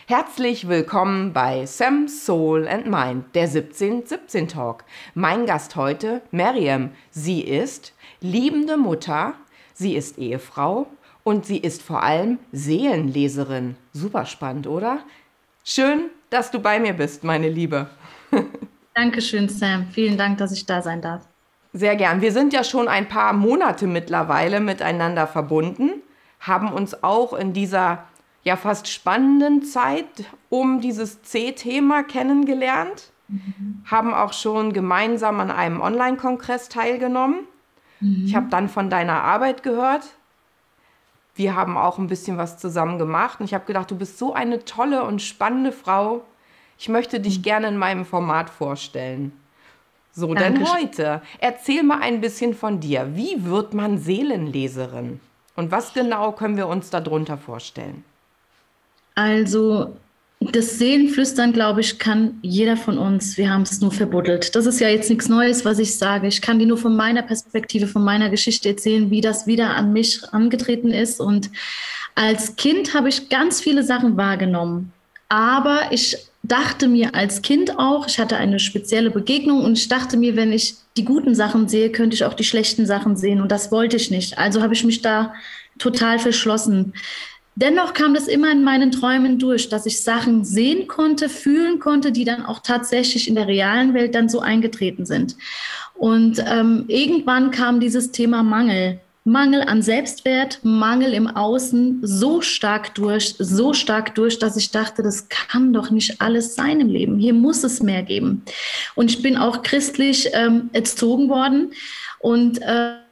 Herzlich willkommen bei Sam, Soul and Mind, der 1717 Talk. Mein Gast heute, Miriam. Sie ist liebende Mutter, sie ist Ehefrau und sie ist vor allem Seelenleserin. Super spannend, oder? Schön, dass du bei mir bist, meine Liebe. Dankeschön, Sam. Vielen Dank, dass ich da sein darf. Sehr gern. Wir sind ja schon ein paar Monate mittlerweile miteinander verbunden, haben uns auch in dieser ja fast spannenden Zeit um dieses C-Thema kennengelernt, haben auch schon gemeinsam an einem Online-Kongress teilgenommen. Ich habe dann von deiner Arbeit gehört. Wir haben auch ein bisschen was zusammen gemacht und ich habe gedacht, du bist so eine tolle und spannende Frau. Ich möchte dich gerne in meinem Format vorstellen. So, denn Dankeschön. heute erzähl mal ein bisschen von dir. Wie wird man Seelenleserin? Und was genau können wir uns darunter vorstellen? Also, das Seelenflüstern, glaube ich, kann jeder von uns. Wir haben es nur verbuddelt. Das ist ja jetzt nichts Neues, was ich sage. Ich kann dir nur von meiner Perspektive, von meiner Geschichte erzählen, wie das wieder an mich angetreten ist. Und als Kind habe ich ganz viele Sachen wahrgenommen. Aber ich dachte mir als Kind auch, ich hatte eine spezielle Begegnung und ich dachte mir, wenn ich die guten Sachen sehe, könnte ich auch die schlechten Sachen sehen. Und das wollte ich nicht. Also habe ich mich da total verschlossen. Dennoch kam das immer in meinen Träumen durch, dass ich Sachen sehen konnte, fühlen konnte, die dann auch tatsächlich in der realen Welt dann so eingetreten sind. Und irgendwann kam dieses Thema Mangel. Mangel an Selbstwert, Mangel im Außen so stark durch, dass ich dachte, das kann doch nicht alles sein im Leben. Hier muss es mehr geben. Und ich bin auch christlich erzogen worden und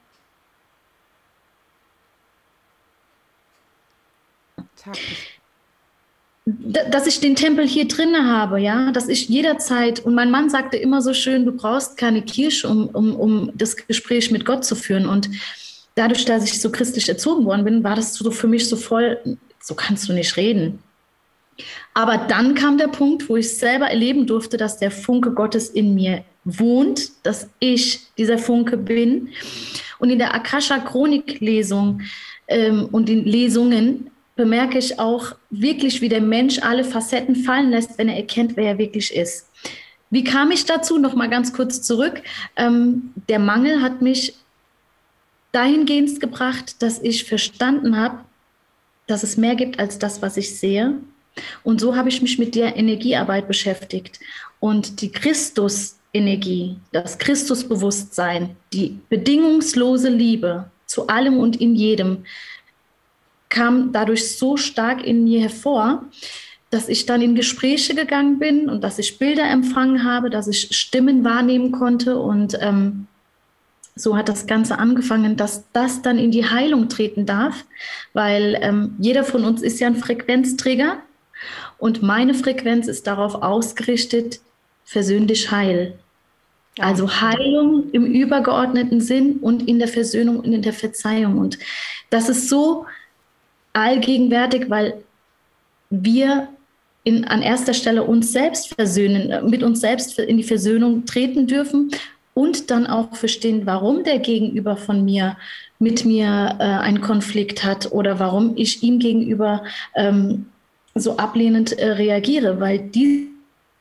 dass ich den Tempel hier drinne habe, ja, dass ich jederzeit, und mein Mann sagte immer so schön, du brauchst keine Kirche, um das Gespräch mit Gott zu führen. Und dadurch, dass ich so christlich erzogen worden bin, war das so für mich so voll, so kannst du nicht reden. Aber dann kam der Punkt, wo ich selber erleben durfte, dass der Funke Gottes in mir wohnt, dass ich dieser Funke bin. Und in der Akasha-Chronik-Lesung und den Lesungen bemerke ich auch wirklich, wie der Mensch alle Facetten fallen lässt, wenn er erkennt, wer er wirklich ist. Wie kam ich dazu? Noch mal ganz kurz zurück. Der Mangel hat mich dahingehend gebracht, dass ich verstanden habe, dass es mehr gibt als das, was ich sehe. Und so habe ich mich mit der Energiearbeit beschäftigt. Und die Christus-Energie, das Christusbewusstsein, die bedingungslose Liebe zu allem und in jedem, kam dadurch so stark in mir hervor, dass ich dann in Gespräche gegangen bin und dass ich Bilder empfangen habe, dass ich Stimmen wahrnehmen konnte. Und so hat das Ganze angefangen, dass das dann in die Heilung treten darf, weil jeder von uns ist ja ein Frequenzträger und meine Frequenz ist darauf ausgerichtet, versöhn dich heil. Also Heilung im übergeordneten Sinn und in der Versöhnung und in der Verzeihung. Und das ist so allgegenwärtig, weil wir an erster Stelle uns selbst versöhnen, mit uns selbst in die Versöhnung treten dürfen und dann auch verstehen, warum der Gegenüber von mir mit mir einen Konflikt hat oder warum ich ihm gegenüber so ablehnend reagiere, weil diese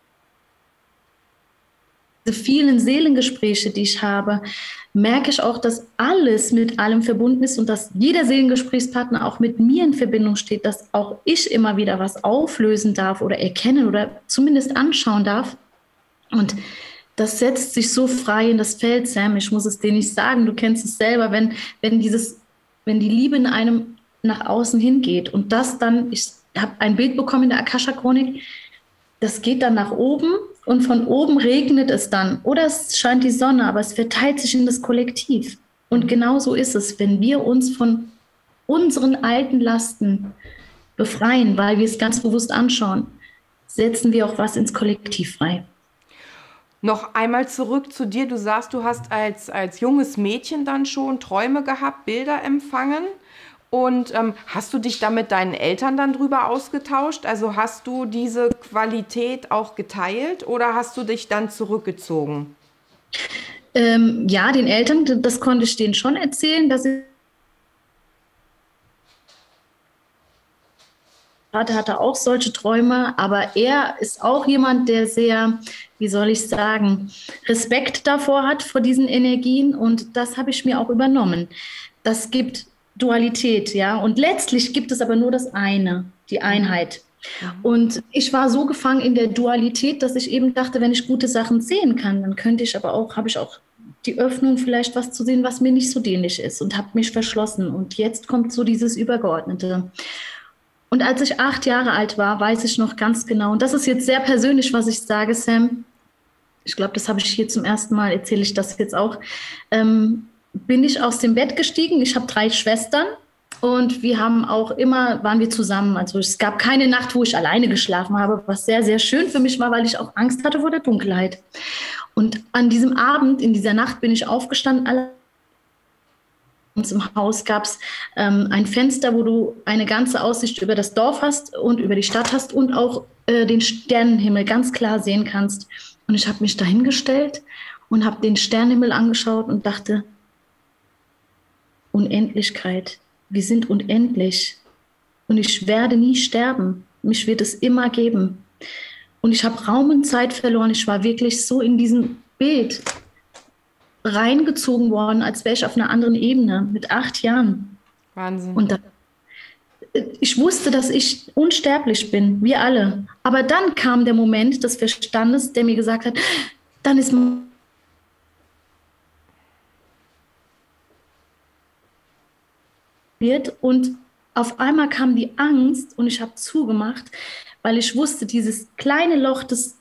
vielen Seelengespräche, die ich habe, merke ich auch, dass alles mit allem verbunden ist und dass jeder Seelengesprächspartner auch mit mir in Verbindung steht, dass auch ich immer wieder was auflösen darf oder erkennen oder zumindest anschauen darf. Und das setzt sich so frei in das Feld, Sam. Ich muss es dir nicht sagen, du kennst es selber, wenn die Liebe in einem nach außen hingeht und das dann, ich habe ein Bild bekommen in der Akasha-Chronik, das geht dann nach oben und von oben regnet es dann oder es scheint die Sonne, aber es verteilt sich in das Kollektiv. Und genau so ist es, wenn wir uns von unseren alten Lasten befreien, weil wir es ganz bewusst anschauen, setzen wir auch was ins Kollektiv frei. Noch einmal zurück zu dir. Du sagst, du hast als junges Mädchen dann schon Träume gehabt, Bilder empfangen. Und hast du dich da mit deinen Eltern dann drüber ausgetauscht? Also hast du diese Qualität auch geteilt oder hast du dich dann zurückgezogen? Ja, den Eltern, das konnte ich denen schon erzählen, dass ich Vater hatte auch solche Träume, aber er ist auch jemand, der sehr, wie soll ich sagen, Respekt davor hat, vor diesen Energien, und das habe ich mir auch übernommen. Das gibt Dualität, ja, und letztlich gibt es aber nur das eine, die Einheit. Und ich war so gefangen in der Dualität, dass ich eben dachte, wenn ich gute Sachen sehen kann, dann könnte ich aber auch, habe ich auch die Öffnung, vielleicht was zu sehen, was mir nicht so dienlich ist, und habe mich verschlossen. Und jetzt kommt so dieses Übergeordnete. Und als ich 8 Jahre alt war, weiß ich noch ganz genau, und das ist jetzt sehr persönlich, was ich sage, Sam, ich glaube, das habe ich hier zum ersten Mal, erzähle ich das jetzt auch, bin ich aus dem Bett gestiegen. Ich habe 3 Schwestern. Und wir haben auch immer, waren wir zusammen. Also es gab keine Nacht, wo ich alleine geschlafen habe, was sehr, sehr schön für mich war, weil ich auch Angst hatte vor der Dunkelheit. Und an diesem Abend, in dieser Nacht, bin ich aufgestanden. Bei uns im Haus gab es ein Fenster, wo du eine ganze Aussicht über das Dorf hast und über die Stadt hast und auch den Sternenhimmel ganz klar sehen kannst. Und ich habe mich dahingestellt und habe den Sternenhimmel angeschaut und dachte, Unendlichkeit. Wir sind unendlich und ich werde nie sterben. Mich wird es immer geben. Und ich habe Raum und Zeit verloren. Ich war wirklich so in diesem Bild reingezogen worden, als wäre ich auf einer anderen Ebene mit 8 Jahren. Wahnsinn. Und da, ich wusste, dass ich unsterblich bin, wir alle. Aber dann kam der Moment des Verstandes, der mir gesagt hat, dann ist wird, und auf einmal kam die Angst und ich habe zugemacht, weil ich wusste, dieses kleine Loch,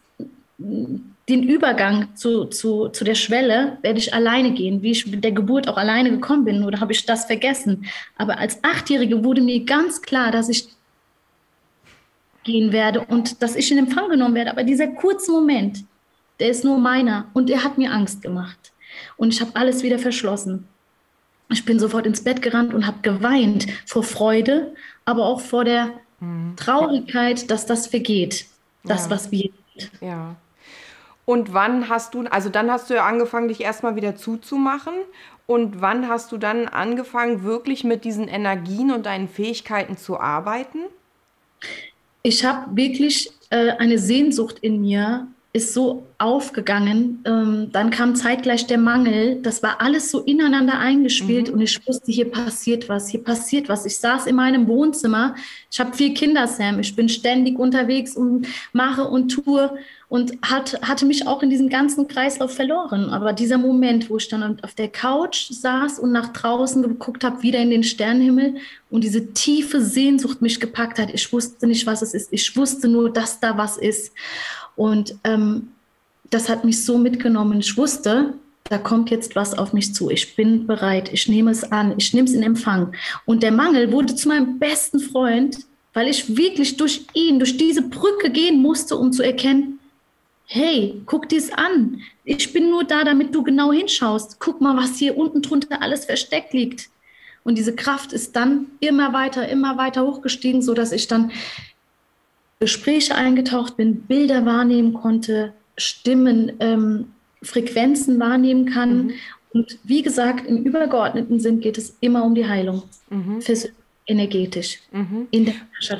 den Übergang zu der Schwelle werde ich alleine gehen, wie ich mit der Geburt auch alleine gekommen bin, oder habe ich das vergessen? Aber als 8-Jährige wurde mir ganz klar, dass ich gehen werde und dass ich in Empfang genommen werde. Aber dieser kurze Moment, der ist nur meiner, und der hat mir Angst gemacht. Und ich habe alles wieder verschlossen. Ich bin sofort ins Bett gerannt und habe geweint vor Freude, aber auch vor der Traurigkeit, dass das vergeht, das, was wir sind. Ja. Und wann hast du, also dann hast du ja angefangen, dich erstmal wieder zuzumachen. Und wann hast du dann angefangen, wirklich mit diesen Energien und deinen Fähigkeiten zu arbeiten? Ich habe wirklich eine Sehnsucht in mir, ist so aufgegangen. Dann kam zeitgleich der Mangel. Das war alles so ineinander eingespielt und ich wusste, hier passiert was, hier passiert was. Ich saß in meinem Wohnzimmer. Ich habe 4 Kinder, Sam. Ich bin ständig unterwegs und mache und tue und hatte mich auch in diesem ganzen Kreislauf verloren. Aber dieser Moment, wo ich dann auf der Couch saß und nach draußen geguckt habe, wieder in den Sternenhimmel, und diese tiefe Sehnsucht mich gepackt hat. Ich wusste nicht, was es ist. Ich wusste nur, dass da was ist. Und das hat mich so mitgenommen. Ich wusste, da kommt jetzt was auf mich zu. Ich bin bereit. Ich nehme es an. Ich nehme es in Empfang. Und der Mangel wurde zu meinem besten Freund, weil ich wirklich durch ihn, durch diese Brücke gehen musste, um zu erkennen, hey, guck dir es an. Ich bin nur da, damit du genau hinschaust. Guck mal, was hier unten drunter alles versteckt liegt. Und diese Kraft ist dann immer weiter hochgestiegen, sodass ich dann Gespräche eingetaucht bin, Bilder wahrnehmen konnte, Stimmen, Frequenzen wahrnehmen kann. Und wie gesagt, im übergeordneten Sinn geht es immer um die Heilung, energetisch. In der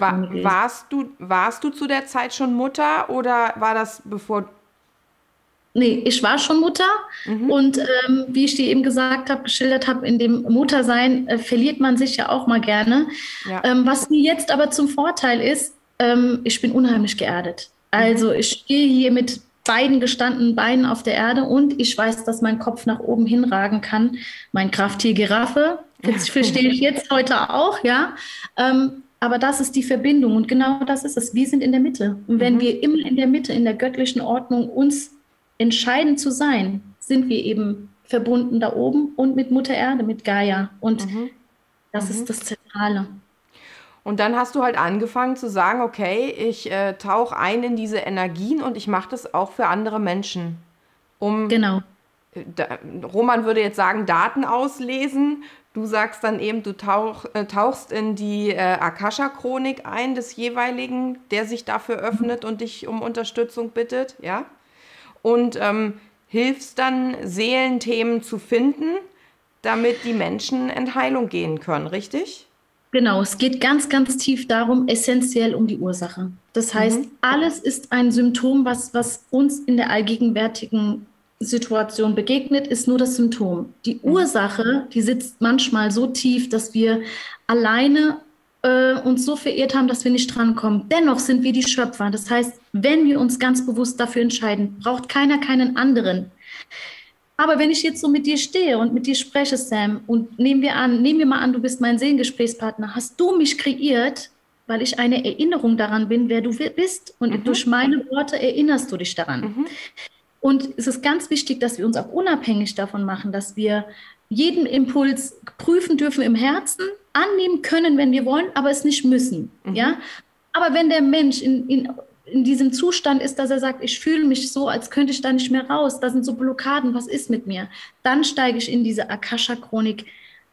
warst du zu der Zeit schon Mutter oder war das bevor? Nee, ich war schon Mutter und wie ich dir eben gesagt habe, geschildert habe, in dem Muttersein verliert man sich ja auch mal gerne. Ja. Was mir jetzt aber zum Vorteil ist, ich bin unheimlich geerdet. Also ich stehe hier mit beiden gestandenen Beinen auf der Erde und ich weiß, dass mein Kopf nach oben hinragen kann. Mein Krafttier Giraffe, das verstehe ich jetzt heute auch, ja. Aber das ist die Verbindung und genau das ist es. Wir sind in der Mitte. Und wenn wir immer in der Mitte, in der göttlichen Ordnung uns entscheiden zu sein, sind wir eben verbunden da oben und mit Mutter Erde, mit Gaia. Und das ist das Zentrale. Und dann hast du halt angefangen zu sagen, okay, ich tauche ein in diese Energien und ich mache das auch für andere Menschen. Genau. Roman würde jetzt sagen, Daten auslesen. Du sagst dann eben, du tauchst in die Akasha-Chronik ein des jeweiligen, der sich dafür öffnet und dich um Unterstützung bittet, ja? Und hilfst dann, Seelenthemen zu finden, damit die Menschen in Heilung gehen können, richtig? Genau, es geht ganz, ganz tief darum, essentiell um die Ursache. Das heißt, Mhm. alles ist ein Symptom, was uns in der allgegenwärtigen Situation begegnet, ist nur das Symptom. Die Mhm. Ursache, die sitzt manchmal so tief, dass wir alleine uns so verirrt haben, dass wir nicht drankommen. Dennoch sind wir die Schöpfer. Das heißt, wenn wir uns ganz bewusst dafür entscheiden, braucht keiner keinen anderen. Aber wenn ich jetzt so mit dir stehe und mit dir spreche, Sam, und nehmen wir mal an, du bist mein Seelengesprächspartner, hast du mich kreiert, weil ich eine Erinnerung daran bin, wer du bist, und Mhm. durch meine Worte erinnerst du dich daran. Mhm. Und es ist ganz wichtig, dass wir uns auch unabhängig davon machen, dass wir jeden Impuls prüfen dürfen im Herzen, annehmen können, wenn wir wollen, aber es nicht müssen. Mhm. Ja? Aber wenn der Mensch in diesem Zustand ist, dass er sagt, ich fühle mich so, als könnte ich da nicht mehr raus, da sind so Blockaden, was ist mit mir? Dann steige ich in diese Akasha-Chronik,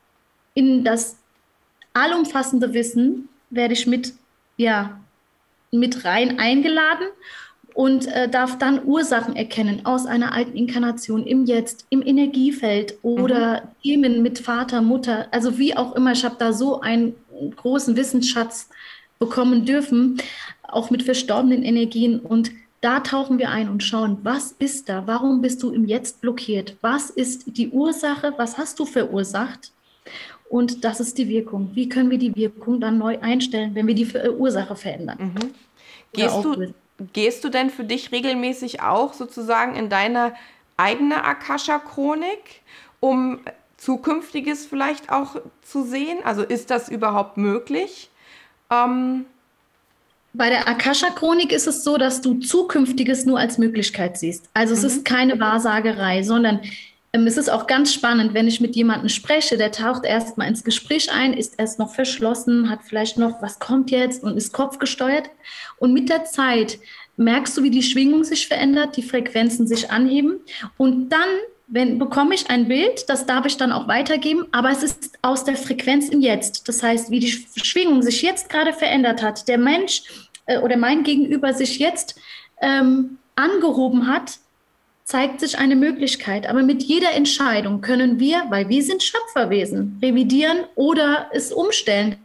in das allumfassende Wissen, werde ich ja, mit rein eingeladen und darf dann Ursachen erkennen aus einer alten Inkarnation im Jetzt, im Energiefeld Mhm. oder Themen mit Vater, Mutter, also wie auch immer. Ich habe da so einen großen Wissensschatz bekommen dürfen, auch mit verstorbenen Energien. Und da tauchen wir ein und schauen, was ist da? Warum bist du im Jetzt blockiert? Was ist die Ursache? Was hast du verursacht? Und das ist die Wirkung. Wie können wir die Wirkung dann neu einstellen, wenn wir die Ursache verändern Mhm. oder Gehst du, auflösen? gehst du denn für dich regelmäßig auch sozusagen in deine eigene Akasha-Chronik, um Zukünftiges vielleicht auch zu sehen? Also ist das überhaupt möglich? Ähm, Bei der Akasha-Chronik ist es so, dass du Zukünftiges nur als Möglichkeit siehst. Also es mhm. ist keine Wahrsagerei, sondern es ist auch ganz spannend, wenn ich mit jemandem spreche, der taucht erst mal ins Gespräch ein, ist erst noch verschlossen, hat vielleicht noch, was kommt jetzt, und ist kopfgesteuert. Und mit der Zeit merkst du, wie die Schwingung sich verändert, die Frequenzen sich anheben. Und dann bekomme ich ein Bild, das darf ich dann auch weitergeben, aber es ist aus der Frequenz im Jetzt. Das heißt, wie die Schwingung sich jetzt gerade verändert hat, der Mensch oder mein Gegenüber sich jetzt angehoben hat, zeigt sich eine Möglichkeit. Aber mit jeder Entscheidung können wir, weil wir sind Schöpferwesen, revidieren oder es umstellen.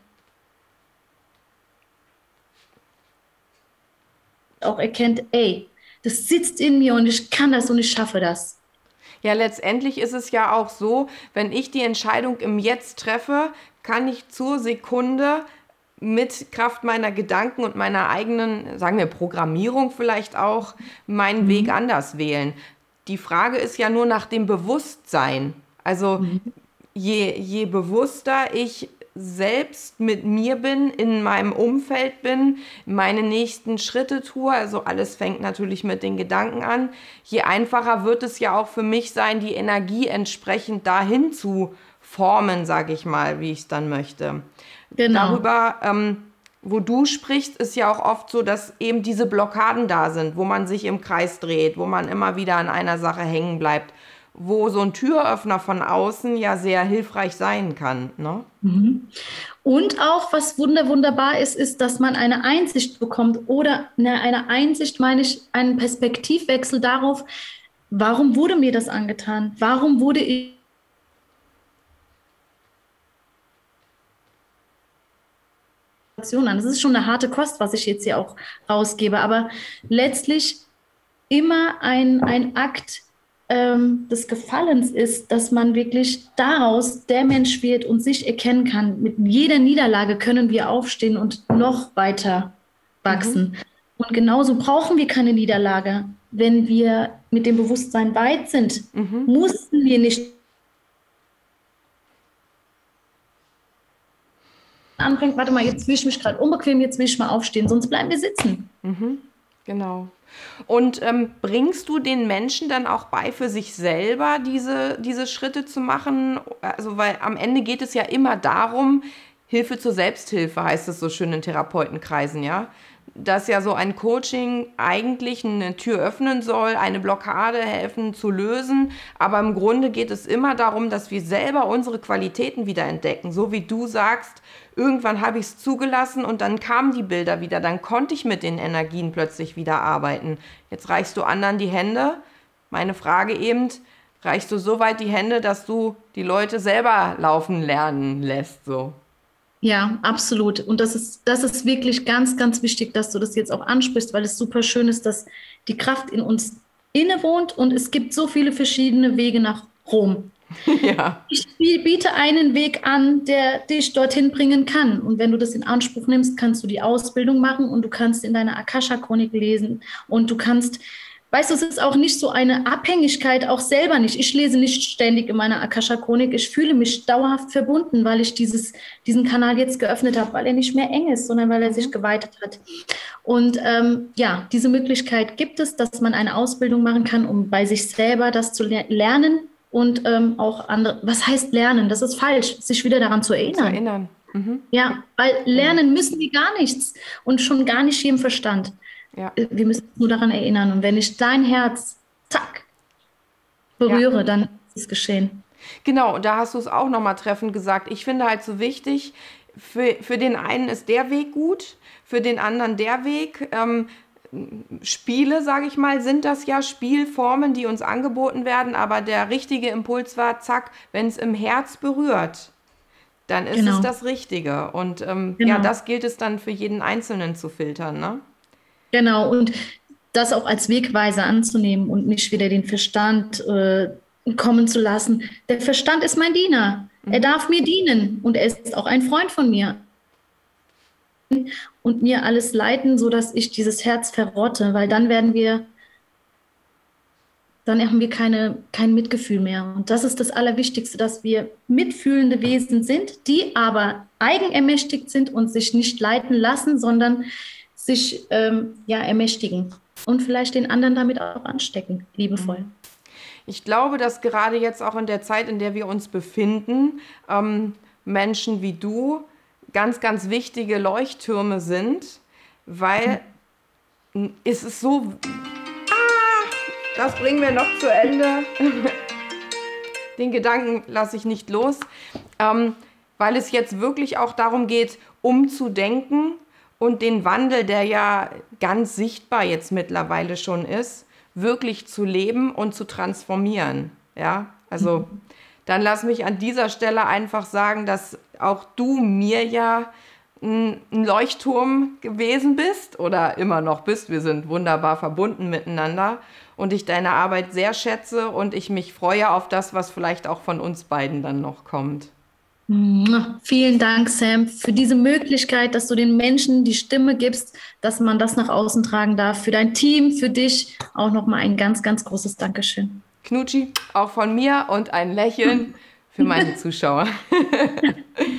Auch erkennt, ey, das sitzt in mir und ich kann das und ich schaffe das. Ja, letztendlich ist es ja auch so, wenn ich die Entscheidung im Jetzt treffe, kann ich zur Sekunde mit Kraft meiner Gedanken und meiner eigenen, sagen wir, Programmierung vielleicht auch, meinen Weg Mhm. anders wählen. Die Frage ist ja nur nach dem Bewusstsein. Also Mhm. je bewusster ich selbst mit mir bin, in meinem Umfeld bin, meine nächsten Schritte tue, also alles fängt natürlich mit den Gedanken an, je einfacher wird es ja auch für mich sein, die Energie entsprechend dahin zu formen, sage ich mal, wie ich es dann möchte. Genau. Darüber, wo du sprichst, ist ja auch oft so, dass eben diese Blockaden da sind, wo man sich im Kreis dreht, wo man immer wieder an einer Sache hängen bleibt, wo so ein Türöffner von außen ja sehr hilfreich sein kann, ne? Mhm. Und auch, was wunderbar ist, ist, dass man eine Einsicht bekommt oder eine Einsicht, meine ich, einen Perspektivwechsel darauf, warum wurde mir das angetan? Warum wurde ich an? Das ist schon eine harte Kost, was ich jetzt hier auch rausgebe, aber letztlich immer ein Akt des Gefallens ist, dass man wirklich daraus der Mensch wird und sich erkennen kann. Mit jeder Niederlage können wir aufstehen und noch weiter Mhm. wachsen. Und genauso brauchen wir keine Niederlage. Wenn wir mit dem Bewusstsein weit sind, Mhm. mussten wir nicht anfangen, warte mal, jetzt will ich mich gerade unbequem, jetzt will ich mal aufstehen, sonst bleiben wir sitzen. Mhm. Genau. Und bringst du den Menschen dann auch bei, für sich selber diese Schritte zu machen? Also, weil am Ende geht es ja immer darum, Hilfe zur Selbsthilfe heißt es so schön in Therapeutenkreisen, ja. Dass ja so ein Coaching eigentlich eine Tür öffnen soll, eine Blockade helfen zu lösen. Aber im Grunde geht es immer darum, dass wir selber unsere Qualitäten wieder entdecken. So wie du sagst, irgendwann habe ich es zugelassen und dann kamen die Bilder wieder. Dann konnte ich mit den Energien plötzlich wieder arbeiten. Jetzt reichst du anderen die Hände. Meine Frage eben, reichst du so weit die Hände, dass du die Leute selber laufen lernen lässt, so? Ja, absolut. Und das ist wirklich ganz, ganz wichtig, dass du das jetzt auch ansprichst, weil es super schön ist, dass die Kraft in uns innewohnt und es gibt so viele verschiedene Wege nach Rom. Ja. Ich biete einen Weg an, der dich dorthin bringen kann. Und wenn du das in Anspruch nimmst, kannst du die Ausbildung machen und du kannst in deiner Akasha-Chronik lesen und du kannst, weißt du, es ist auch nicht so eine Abhängigkeit, auch selber nicht. Ich lese nicht ständig in meiner Akasha-Chronik. Ich fühle mich dauerhaft verbunden, weil ich diesen Kanal jetzt geöffnet habe, weil er nicht mehr eng ist, sondern weil er sich geweitet hat. Und ja, diese Möglichkeit gibt es, dass man eine Ausbildung machen kann, um bei sich selber das zu lernen und auch andere. Was heißt lernen? Das ist falsch, sich wieder daran zu Zu erinnern. erinnern. Mhm. Ja, weil Genau. lernen müssen wir gar nichts und schon gar nicht hier im Verstand. Ja. Wir müssen uns nur daran erinnern. Und wenn ich dein Herz, zack, Ja. berühre, dann ist es geschehen. Genau, und da hast du es auch nochmal treffend gesagt. Ich finde halt so wichtig, für den einen ist der Weg gut, für den anderen der Weg. Spiele, sage ich mal, sind das ja Spielformen, die uns angeboten werden, aber der richtige Impuls war, zack, wenn es im Herz berührt, dann ist es Genau, das Richtige. Und ja, genau, das gilt es dann für jeden Einzelnen zu filtern, ne? genau. Und das auch als Wegweiser anzunehmen und nicht wieder den Verstand kommen zu lassen. Der Verstand ist mein Diener. Er darf mir dienen und er ist auch ein Freund von mir. Und mir alles leiten, sodass ich dieses Herz verrotte, weil dann haben wir kein Mitgefühl mehr. Und das ist das Allerwichtigste, dass wir mitfühlende Wesen sind, die aber eigenermächtigt sind und sich nicht leiten lassen, sondern sich ja, ermächtigen und vielleicht den anderen damit auch anstecken, liebevoll. Ich glaube, dass gerade jetzt auch in der Zeit, in der wir uns befinden, Menschen wie du ganz, ganz wichtige Leuchttürme sind, weil es ist so, das bringen wir noch zu Ende. Den Gedanken lasse ich nicht los, weil es jetzt wirklich auch darum geht, umzudenken und den Wandel, der ja ganz sichtbar jetzt mittlerweile schon ist, wirklich zu leben und zu transformieren. Ja, also dann lass mich an dieser Stelle einfach sagen, dass auch du mir ja ein Leuchtturm gewesen bist oder immer noch bist. Wir sind wunderbar verbunden miteinander und ich deine Arbeit sehr schätze und ich mich freue auf das, was vielleicht auch von uns beiden dann noch kommt. Vielen Dank, Sam, für diese Möglichkeit, dass du den Menschen die Stimme gibst, dass man das nach außen tragen darf. Für dein Team, für dich auch nochmal ein ganz, ganz großes Dankeschön. Knutschi, auch von mir und ein Lächeln für meine Zuschauer.